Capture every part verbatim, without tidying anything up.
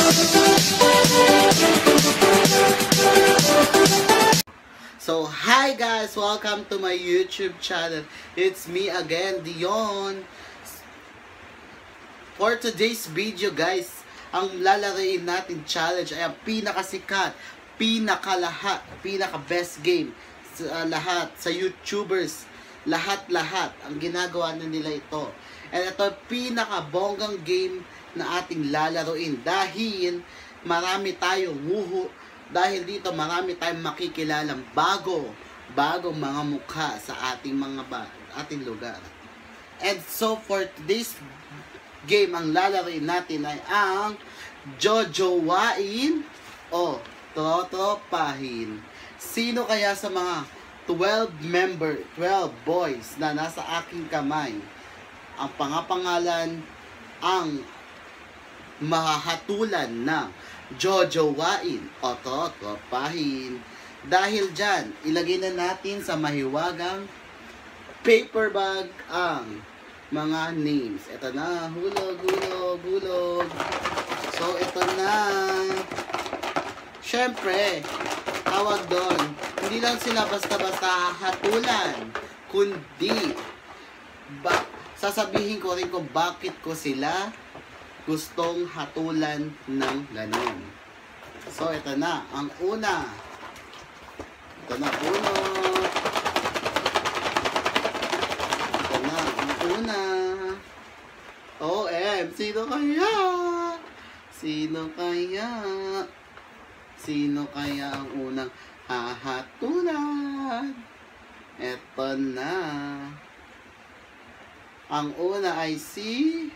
So, hi guys! Welcome to my YouTube channel. It's me again, Dion. For today's video guys, ang lalaroin natin challenge ay ang pinakasikat, pinakalahat, pinaka-best game sa lahat, sa YouTubers. Lahat-lahat ang ginagawa na nila ito. And ito ang pinaka-bonggang game na ating lalaroin. Dahil marami tayong wuhu. Dahil dito marami tayong makikilalang bago, bagong mga mukha sa ating mga ba, ating lugar. And so for today's game, ang lalaroin natin ay ang jojowain o trotropahin. Sino kaya sa mga twelve member, twelve boys na nasa aking kamay ang pangapangalan ang mahahatulan ng jojowain o trotropahin? Dahil dyan, ilagay na natin sa mahiwagang paper bag ang mga names. Ito na, hulog, hulog, hulog. So, ito na. Siyempre, tawag doon, hindi lang sila basta-basta hatulan, kundi ba, sasabihin ko rin kung bakit ko sila gustong hatulan ng ganun. So, ito na. Ang una. Ito na, uno. Ito na, ang una. O M, sino kaya? Sino kaya? Sino kaya ang unang hahatulan? Ito na. Ang una ay si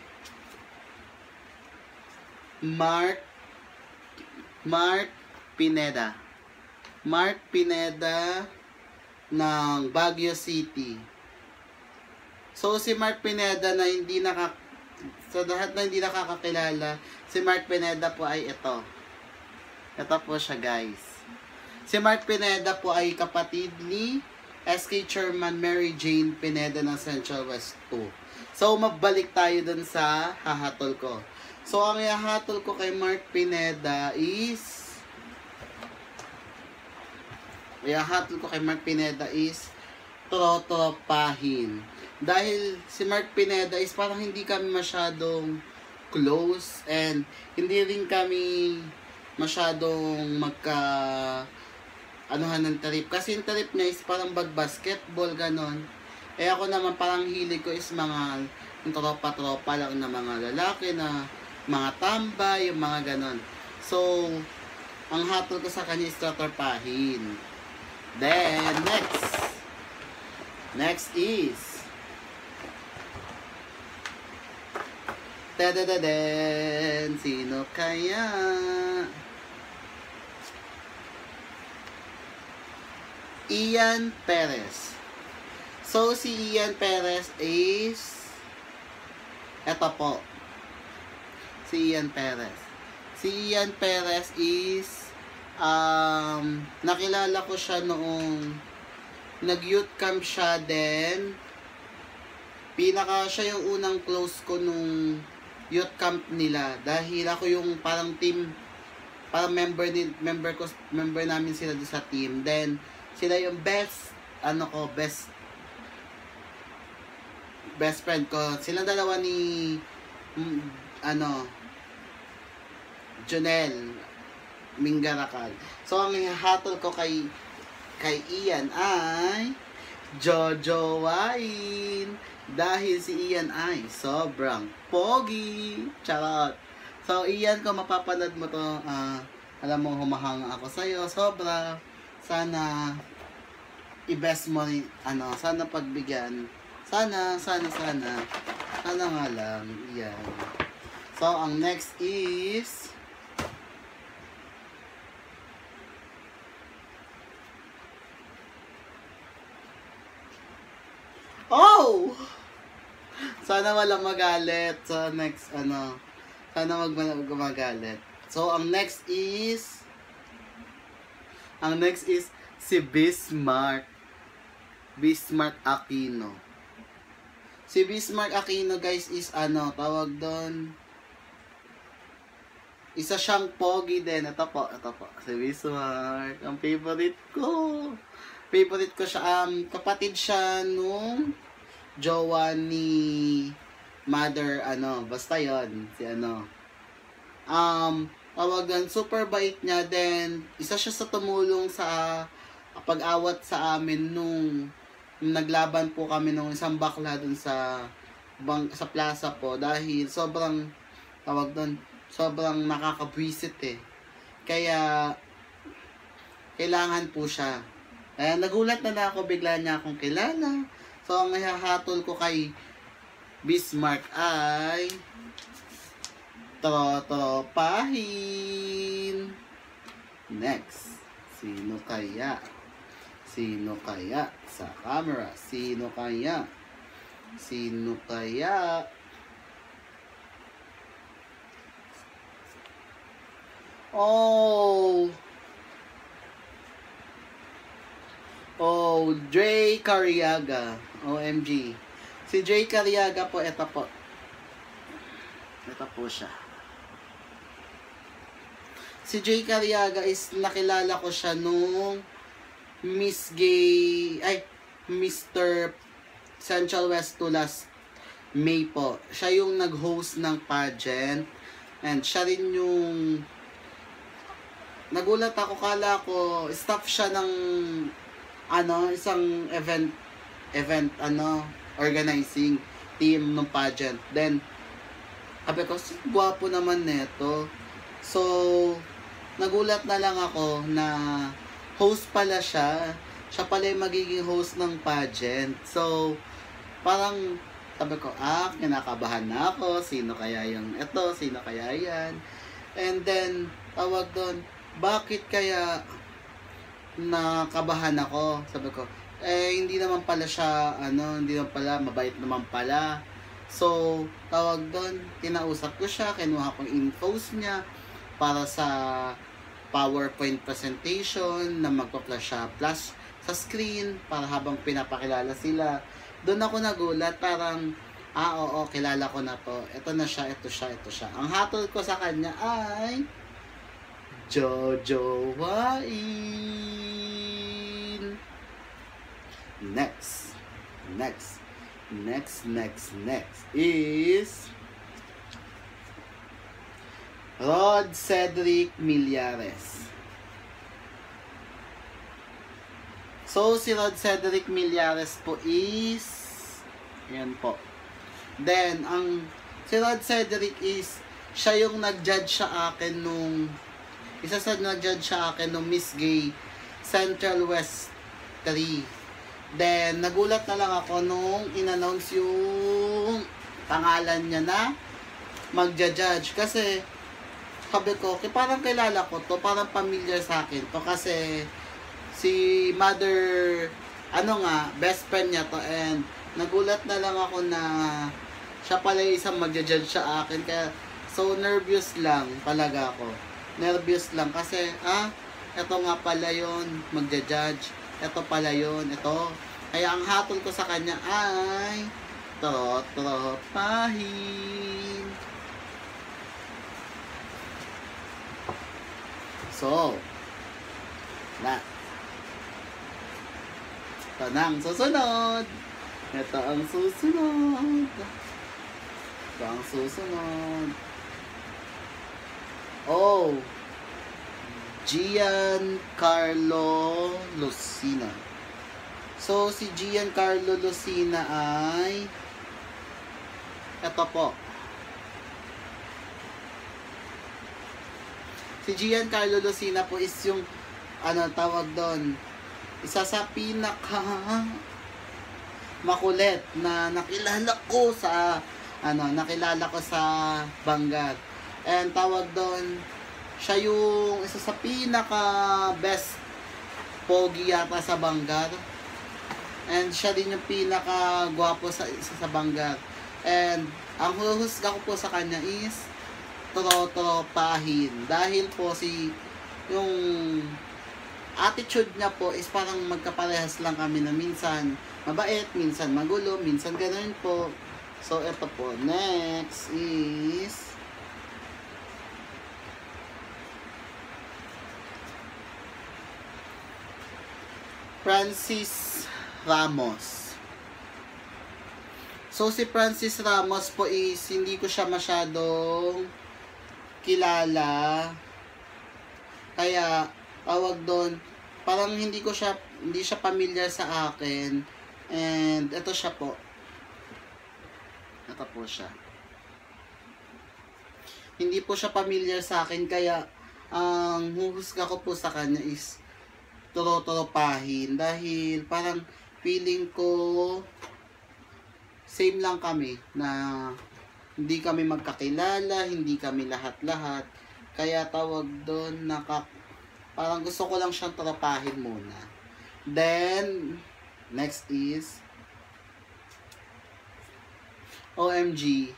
Mark Mark Pineda. Mark Pineda ng Baguio City. So si Mark Pineda na hindi nakak sa lahat na hindi nakakakilala, si Mark Pineda po ay ito. Ito po siya guys. Si Mark Pineda po ay kapatid ni S K Chairman Mary Jane Pineda ng Central West two. So mabalik tayo dun sa hahatol ko. So, ang ihahatol ko kay Mark Pineda is ihahatol ko kay Mark Pineda is trotropahin. Dahil si Mark Pineda is parang hindi kami masyadong close and hindi rin kami masyadong magka anuhan ng trip. Kasi yung trip niya is parang bag-basketball, ganon. Eh ako naman parang hilig ko is mga tropa-tropa lang na mga lalaki na mga tambay, yung mga ganon. So, ang hatol ko sa kanya is trotropahin. Then, next. Next is tadadadен. Sino kaya? Ian Perez. So, si Ian Perez is eto po. Si Ian Perez. Si Ian Perez is um, nakilala ko siya noong nag-youth camp siya, then pinaka siya yung unang close ko nung youth camp nila dahil ako yung parang team, parang member ni member ko member namin sila doon sa team. Then sila yung best ano ko, best best friend ko. Sila dalawa ni mm, ano Jonel Mingarakal. So, ang hatol ko kay kay Ian ay jojowain. Dahil si Ian ay sobrang pogi. Charot. So, Ian, kung mapapanood mo to, uh, alam mo, humahanga ako sa'yo. Sobra. Sana i-best mo rin, ano, sana pagbigyan. Sana, sana, sana. Sana nga lang. Ian. So, ang next is oh! Sana walang magalit sa next, ano, sana wag magalit. So, ang next is, ang next is si Bismarck. Bismarck Aquino. Si Bismarck Aquino, guys, is ano, tawag doon, Isa siyang pogi din. Ito po, ito po. Si Bismarck. Ang favorite ko. Favorite ko siya. Um, kapatid siya nung jowa ni mother, ano. Basta yon si ano. Um, tawagan, super bait niya. Then, isa siya sa tumulong sa pag-awat sa amin nung, nung naglaban po kami nung isang bakla dun sa bang, sa plaza po. Dahil sobrang, tawag doon, sobrang nakakabwisit eh. Kaya, kailangan po siya. Kaya nagulat na na ako, bigla niya akong kilala. So, ang ihahatol ko kay Bismarck ay trotropahin. Next. Sino kaya? Sino kaya? Sa camera. Sino kaya? Sino kaya? Oh. Oh, Dre Cariaga. O M G. Si Dre Cariaga po, ito po. Ito po siya. Si Dre Cariaga is nakilala ko siya nung Miss Gay, ay, Mister Central West to last May po. Siya yung nag-host ng pageant. And siya rin yung nagulat ako, kala ko staff siya ng ano, isang event event ano, organizing team ng pageant. Then sabi ko, gwapo naman neto. So nagulat na lang ako na host pala siya. Siya pala yung magiging host ng pageant. So parang sabi ko, ah, kinakabahan na ako. Sino kaya yung eto? Sino kaya yan? And then tawag doon, bakit kaya nakabahan ako? Sabi ko, eh, hindi naman pala siya, ano, hindi naman pala, mabait naman pala. So, tawag doon, kinausap ko siya, kinuha ko yung infos niya para sa PowerPoint presentation na magpa-flash siya plus sa screen para habang pinapakilala sila. Doon ako nagulat, parang, ah, oo, kilala ko na to. Ito na siya, ito siya, ito siya. Ang hatol ko sa kanya ay Jojo Wain. Next, next, next, next, next is Rod Cedric Millares. So, si Rod Cedric Millares po is, yan po. Then, ang si Rod Cedric is, siya yung nag-judge sa akin nung isa sa nag-judge sa akin nung Miss Gay Central West three. Then, nagulat na lang ako nung in-announce yung pangalan niya na magja-judge. Kasi, sabi ko, parang kilala ko to, parang familiar sa akin to. Kasi, si mother, ano nga, best friend niya to. And, nagulat na lang ako na siya pala isang magja-judge sa akin. Kaya, so nervous lang talaga ako. Nervous lang kasi, ah, eto nga pala yun, magja-judge. Ito pala yun, ito. Kaya ang hatol ko sa kanya ay trotropahin. So, na. Ito na ang susunod. Ito ang susunod. Ito ang susunod. Oh, Giancarlo Lucina. So, si Giancarlo Lucina ay eto po. Si Giancarlo Lucina po is yung ano tawag doon, isa sa pinaka makulit na nakilala ko sa ano, nakilala ko sa Bangat. And tawag doon, siya yung isa sa pinaka best pogi yata sa Bangar. And siya din yung pinaka gwapo sa isa sa Bangar. And ang huhusga ko po sa kanya is trotropahin. Dahil po si yung attitude niya po is parang magkaparehas lang kami na minsan mabait, minsan magulo, minsan ganoon po. So ito po, next is Francis Ramos. So, si Francis Ramos po is, hindi ko siya masyadong kilala. Kaya, tawag doon, parang hindi ko siya, hindi siya familiar sa akin. And, ito siya po. Ito po siya. Hindi po siya familiar sa akin, kaya, ang huhusga ko po sa kanya is, turo-turopahin. Dahil, parang, feeling ko, same lang kami, na, hindi kami magkakilala, hindi kami lahat-lahat. Kaya tawag doon, naka, parang gusto ko lang siyang tropahin muna. Then, next is, O M G,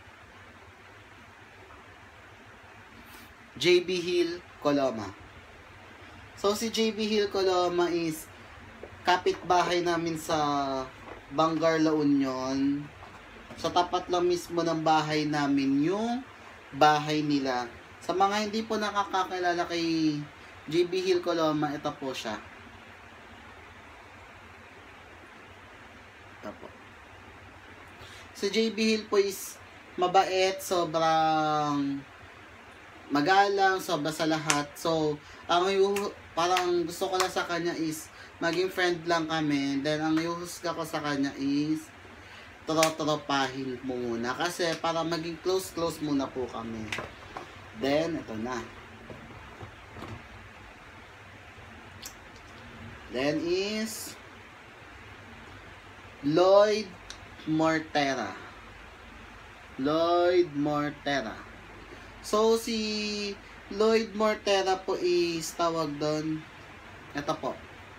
J B Hill Coloma. So, si J B Hill Coloma is, kapitbahay namin sa Bangar, La Union. Sa tapat lang mismo ng bahay namin yung bahay nila. Sa mga hindi po nakakakilala kay J B Hill Coloma, ito po siya. Ito po. Si J B Hill po is mabait, sobrang magalang, sobra sa lahat. So, ang parang gusto ko lang sa kanya is maging friend lang kami. Then, ang yuhusga ko sa kanya is turo-turopahin mo muna. Kasi, para maging close-close muna po kami. Then, ito na. Then is Lloyd Mortera. Lloyd Mortera. So, si Lloyd Mortera po is tawag doon. Ito po.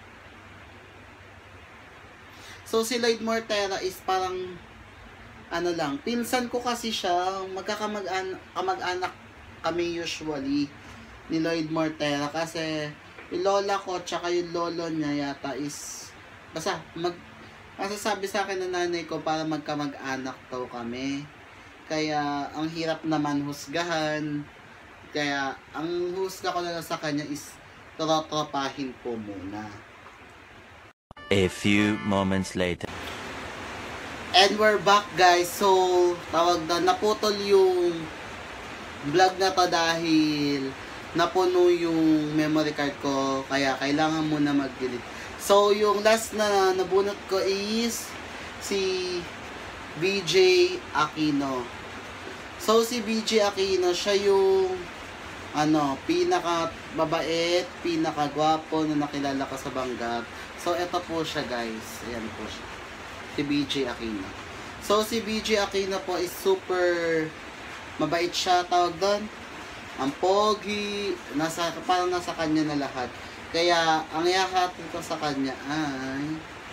So, si Lloyd Mortera is parang ano lang, pinsan ko kasi siya, magkakamag-anak kami usually ni Lloyd Mortera kasi yung lola ko tsaka yung lolo niya yata is basta mag masasabi sa akin ng nanay ko para magkamag-anak daw kami. Kaya ang hirap naman husgahan. Kaya ang husga ko na lang sa kanya is trotropahin po muna. A few moments later. And we're back, guys. So, tawag na, naputol yung vlog na to dahil napuno yung memory card ko. Kaya kailangan muna mag-delete. So, yung last na nabunot ko is si B J Aquino. So, si B J Aquino, siya yung ano, pinaka mabait, pinaka gwapo na nakilala ko sa Bangar. So, eto po siya, guys. Ayan po siya. Si B J Aquino. So, si B J Aquino po is super mabait siya, tawag doon. Ang pogi, nasa, parang nasa kanya na lahat. Kaya, ang ihahatid ko sa kanya ay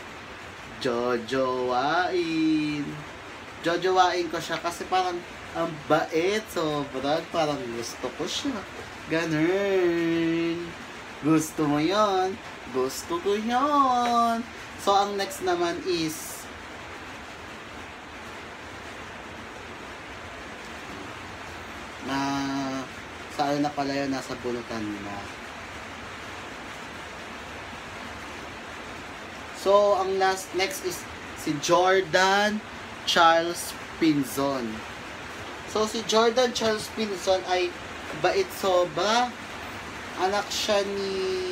jojowain. Jojowain ko siya kasi parang ang bait, sobrang parang gusto ko siya. Ganun. Gusto mo yon? Gusto ko yon. So, ang next naman is na saan na pala yun, nasa bunutan na. So, ang last, next is si Jordan Charles Pinzon. So, si Jordan Charles Pinzon ay bait sobra. Anak siya ni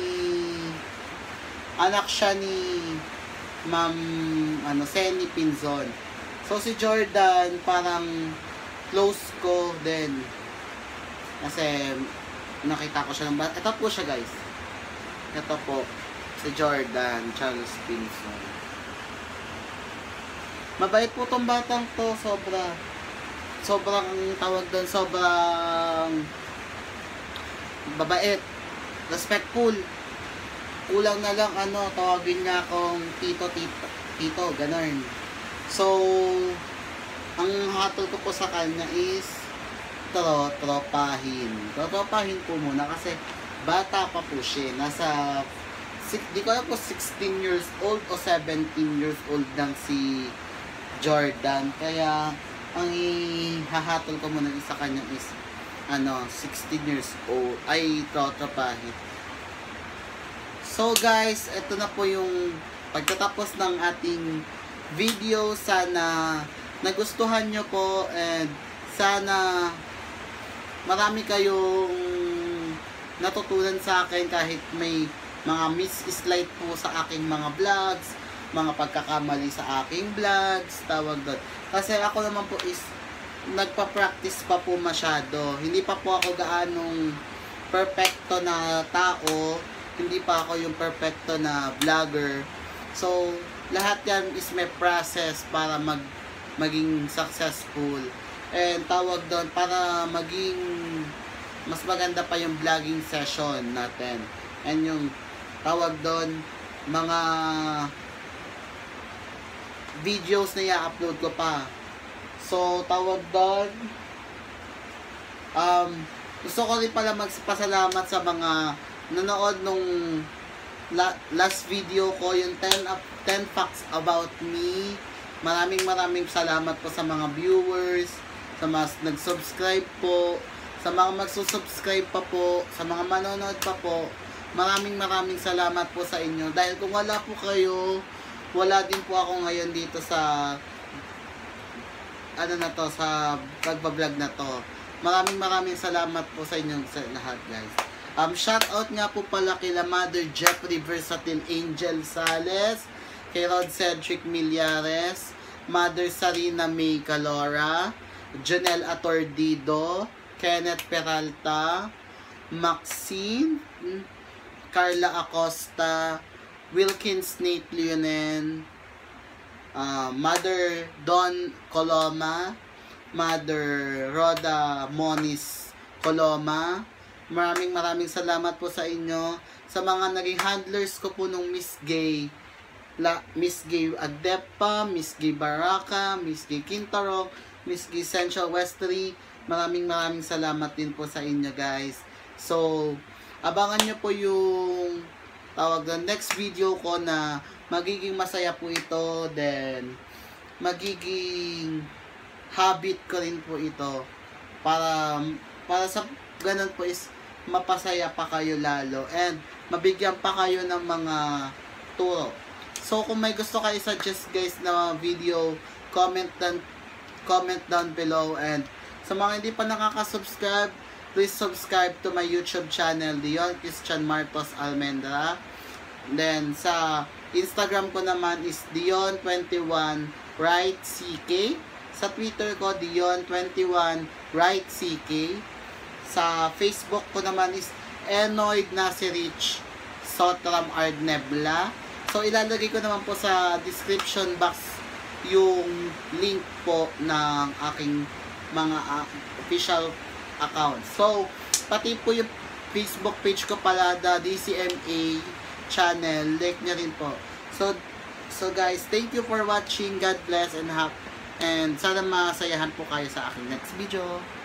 anak siya ni Ma'am ano, Seni Pinzon. So, si Jordan parang close ko din. Kasi nakita ko siya ng bata. Ito po siya, guys. Ito po. Si Jordan Charles Pinzon. Mabait po tong batang to. Sobra. Sobrang tawag doon. Sobrang babait. Respectful. Kulang na lang ano, tawagin niya akong tito, tito, tito, ganun. So, ang hatol ko po sa kanya is tro, tropahin. Tropahin po muna kasi bata pa po siya. Nasa, di ko alam po sixteen years old o seventeen years old lang si Jordan. Kaya, ang ihahatol ko muna sa kanya is ano, sixteen years old. Ay, tropahin. So guys, ito na po yung pagtatapos ng ating video. Sana nagustuhan nyo po and sana marami kayong natutunan sa akin kahit may mga miss-slide po sa aking mga vlogs, mga pagkakamali sa aking vlogs, tawag doon. Kasi ako naman po is nagpa-practice pa po masyado. Hindi pa po ako gaanong perfecto na tao. Hindi pa ako yung perfecto na vlogger. So, lahat yan is may process para mag maging successful. And tawag doon, para maging mas maganda pa yung vlogging session natin. And yung tawag doon, mga videos na i-upload ko pa. So, tawag doon, um, gusto ko rin pala magpasalamat sa mga nanood nung la last video ko, yung ten facts about me. Maraming maraming salamat po sa mga viewers, sa mga nag-subscribe po, sa mga magsusubscribe pa po, sa mga manonood pa po. Maraming maraming salamat po sa inyo. Dahil kung wala po kayo, wala din po ako ngayon dito sa ano na to, sa pagbablog na to. Maraming maraming salamat po sa inyong sa lahat, guys. Um, shout out nga po pala kila Mother Jeffrey Versatile Angel Sales, kay Rod Cedric Millares, Mother Sarina May Calora, Janelle Atordido, Kenneth Peralta, Maxine, Carla Acosta, Wilkins Nate Leonen, uh, Mother Don Coloma, Mother Rhoda Moniz Coloma. Maraming maraming salamat po sa inyo. Sa mga naging handlers ko po nung Miss Gay, La, Miss Gay Agdepa, Miss Gay Baraka, Miss Gay Quintarong, Miss Gay Central Westry, maraming maraming salamat din po sa inyo, guys. So, abangan nyo po yung tawag na next video ko na magiging masaya po ito, then magiging habit ko rin po ito para para sa ganun po is mapasaya pa kayo lalo and mabigyan pa kayo ng mga turo. So kung may gusto kayo suggest guys na video, comment down comment down below, and sa mga hindi pa nakaka-subscribe, please subscribe to my YouTube channel, Dion Christian Martos Almendra. Then sa Instagram ko naman is Dion twenty-one Right C K. Sa Twitter ko Dion twenty-one Right C K. Sa Facebook ko naman is Enoyd Nasirich Sotram Ardnebla. So ilalagay ko naman po sa description box yung link po ng aking mga uh, official account. So pati po yung Facebook page ko pala, the D C M A channel, like nyo rin po. So, so guys, thank you for watching. God bless and have, and sana masayahan po kayo sa aking next video.